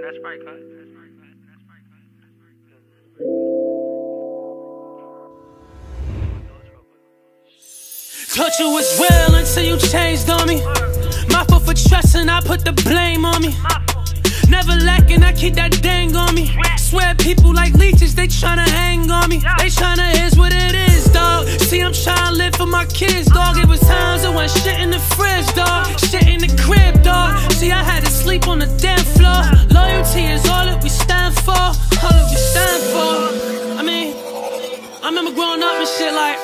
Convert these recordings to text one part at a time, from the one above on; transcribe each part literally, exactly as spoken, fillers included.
That's right, cut. Thought you was real until you changed on me. My fault for trusting, I put the blame on me. Never lacking, I keep that dang on me. Swear people like leeches, they tryna hang on me. They tryna, is what it is, dog. See, I'm tryna live for my kids, dog. It was times I went shit in the fridge, dog. Shit in the crib, dog. See, I had to sleep on the damn floor. Loyalty is all that we stand for. All that we stand for. I mean, I remember growing up and shit like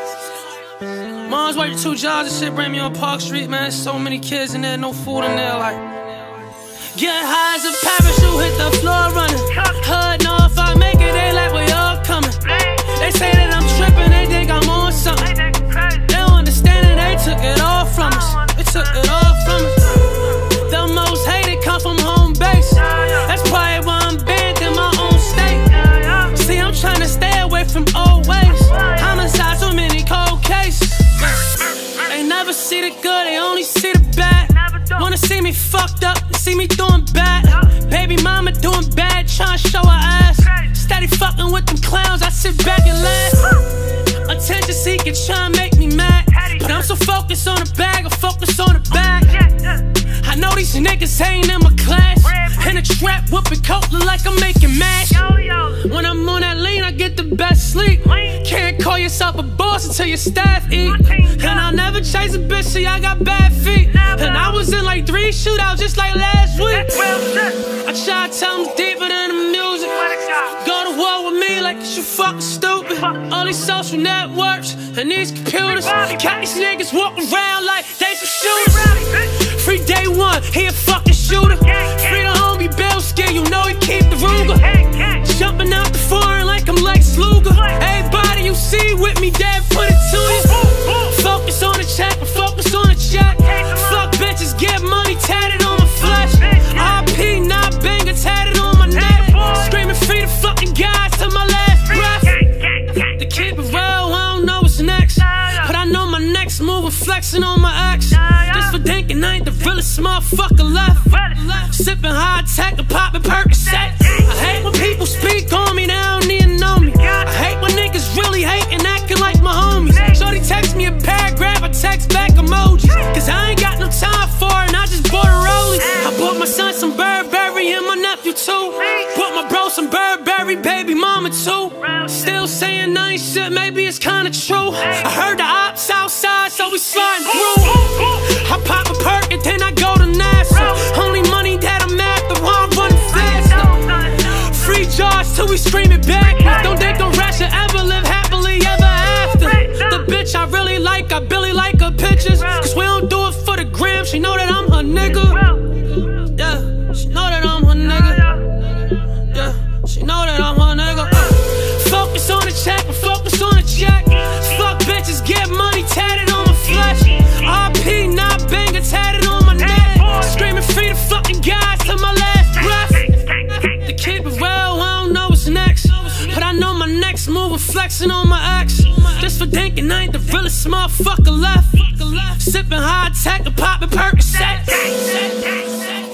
mom's working two jobs and shit, bring me on Park Street, man. So many kids in there, no food in there, like get high as a parachute, hit the floor running. Hood know if I make it, they like we all coming. They say that I'm tripping, they think I'm on something. They don't understand it, they took it all from us. They took it all from us. The most hated come from home base. That's probably why I'm banned in my own state. See, I'm trying to stay away from old ways. Homicide, so many cold cases. They never see the good, they only see the bad. Wanna see me fucked up, see me doing bad. Baby mama doing bad, tryna show her ass. Steady fucking with them clowns, I sit back and laugh. Attention seeking, tryna make me mad. But I'm so focused on the bag, I'm focused on the bag. I know these niggas ain't in my class. In a trap, whooping coat, look like I'm making mash. When I'm on that lean, I get the best sleep. Can't call yourself a boss until your staff eat. And I'll never chase a bitch, see I got bad feet. And I was in like three shootouts just like last week. I try to tell them deeper than the music. Go to war with me like you fucking stupid. All these social networks and these computers got these niggas walking around like they some shooters. Free day one, he a fucking shooter. Free the homie Bill Skin, you know he keep the Ruger. Jumping out the foreign like I'm Lex Luger. Everybody you see with me, dad, put it to you. Focus on the check, focus on the check. Fuck bitches, get money tatted on my flesh. R P, not banger, tatted on my neck. Screaming free the fucking guys till my last breath. To keep it real, I don't know what's next, but I know my next move is flexing on my ex. Just for thinking I ain't the realest motherfucker left. Sipping high tech and popping Percocet. I hate when people speak on me, they don't even know me. I hate when niggas really hate and acting like my homies. Shorty text me a paragraph, I text back emojis. Cause I ain't got no time for it and I just bought a rollie. I bought my son some Burberry and my nephew too. Bought my bro some Burberry, baby mama too. Still saying nice shit, maybe it's kinda true. I heard the ops outside, so we sliding through. I pop a perk and then I go to NASA. Only money that I'm after while I'm running faster. Free jars till we scream it back. Don't think the rest should ever live happily ever after. The bitch I really like, I Billy like her pictures. Cause we don't do it for the gram, she know that I'm her nigga. Yeah, she know that I'm her nigga. Yeah, she know that I'm her nigga. uh, Focus on the check, focus on the check. Fuck bitches, get money tatted on my flesh. R P, not banger, tatted on my neck. Screaming free the fucking guys till my last breath. To keep it real, I don't know what's next, but I know my next move is flexing on my ex. Just for thinking I ain't the realest motherfucker left. Sipping high tech and popping Percocet.